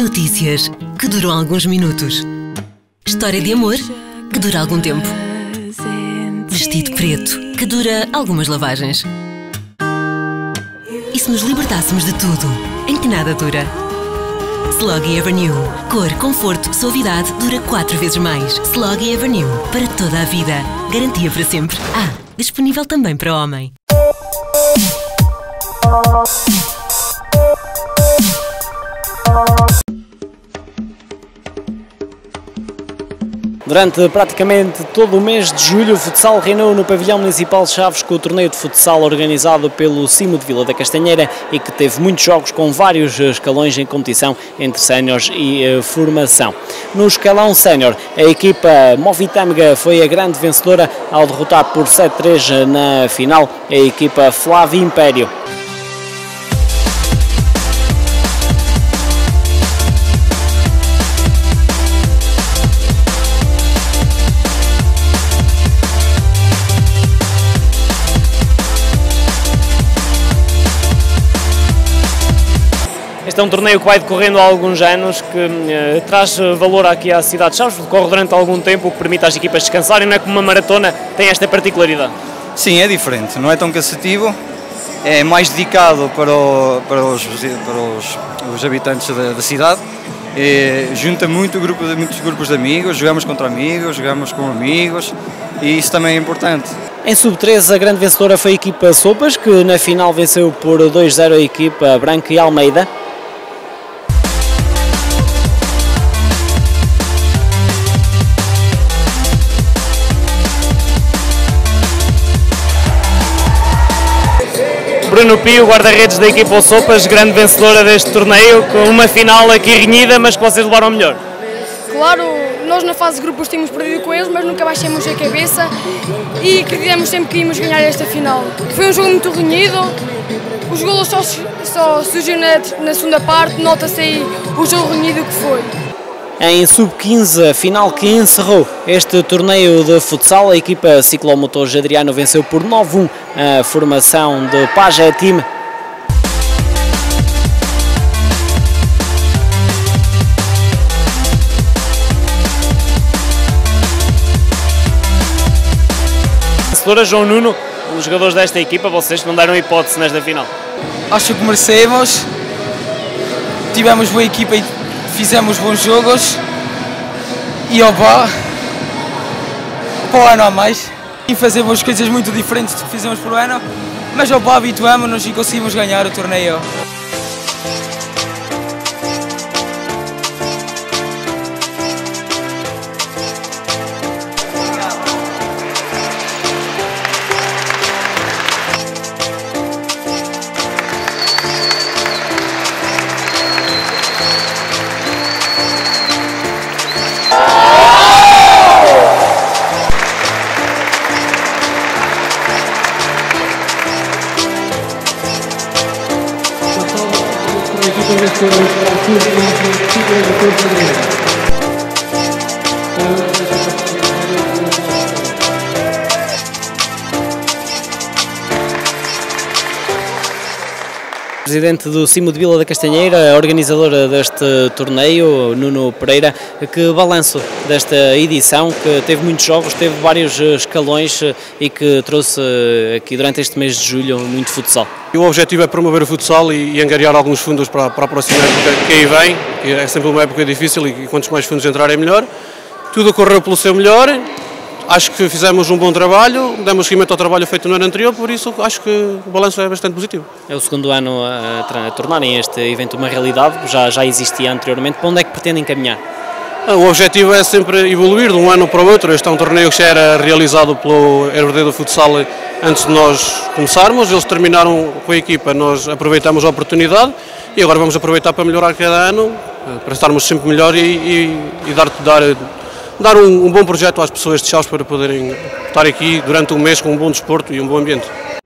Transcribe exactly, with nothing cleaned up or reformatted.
Notícias que duram alguns minutos. História de amor que dura algum tempo. Vestido preto que dura algumas lavagens. E se nos libertássemos de tudo, em que nada dura? Sloggy Avenue. Cor, conforto, suavidade dura quatro vezes mais. Sloggy Avenue. Para toda a vida. Garantia para sempre. Ah, disponível também para homem. Durante praticamente todo o mês de julho, o futsal reinou no pavilhão municipal de Chaves com o torneio de futsal organizado pelo Cimo de Vila da Castanheira e que teve muitos jogos com vários escalões em competição entre séniores e uh, formação. No escalão sénior, a equipa Movitâmega foi a grande vencedora ao derrotar por sete a três na final a equipa Flávio Império. Este é um torneio que vai decorrendo há alguns anos, que uh, traz valor aqui à cidade de Chaves, decorre durante algum tempo, o que permite às equipas descansarem, não é como uma maratona, tem esta particularidade. Sim, é diferente, não é tão cansativo, é mais dedicado para, o, para, os, para os, os habitantes da, da cidade, é, junta muito grupo, muitos grupos de amigos, jogamos contra amigos, jogamos com amigos e isso também é importante. Em sub treze, a grande vencedora foi a equipa Sopas, que na final venceu por dois a zero a equipa Branca e Almeida. Bruno Pio, guarda-redes da equipa Sopas, grande vencedora deste torneio, com uma final aqui renhida, mas que vocês levaram melhor. Claro, nós na fase de grupos tínhamos perdido com eles, mas nunca baixamos a cabeça e acreditamos sempre que íamos ganhar esta final. Foi um jogo muito renhido, os golos só, só surgiram na, na segunda parte, nota-se aí o jogo renhido que foi. Em sub quinze, a final que encerrou este torneio de futsal, a equipa Ciclomotores Adriano venceu por nove a um a formação de Pajé Team. Vencedora João Nuno, um dos jogadores desta equipa, vocês não deram hipótese nesta final. Acho que merecemos, tivemos boa equipa e fizemos bons jogos e opa, para o ano a mais. E fazemos coisas muito diferentes do que fizemos por ano, mas opa, habituamos-nos e conseguimos ganhar o torneio. Presidente do Cimo de Vila da Castanheira, a organizadora deste torneio, Nuno Pereira, que balanço desta edição, que teve muitos jogos, teve vários escalões e que trouxe aqui durante este mês de julho muito futsal. O objetivo é promover o futsal e, e angariar alguns fundos para, para a próxima época que aí vem, que é sempre uma época difícil e quantos mais fundos entrarem melhor. Tudo ocorreu pelo seu melhor. Acho que fizemos um bom trabalho, demos seguimento ao trabalho feito no ano anterior, por isso acho que o balanço é bastante positivo. É o segundo ano a, a tornarem este evento uma realidade, já, já existia anteriormente. Para onde é que pretendem caminhar? O objetivo é sempre evoluir de um ano para o outro. Este é um torneio que já era realizado pelo R D do Futsal antes de nós começarmos. Eles terminaram com a equipa, nós aproveitamos a oportunidade e agora vamos aproveitar para melhorar cada ano, para estarmos sempre melhor e, e, e dar, dar dar um, um bom projeto às pessoas de Chaves para poderem estar aqui durante um mês com um bom desporto e um bom ambiente.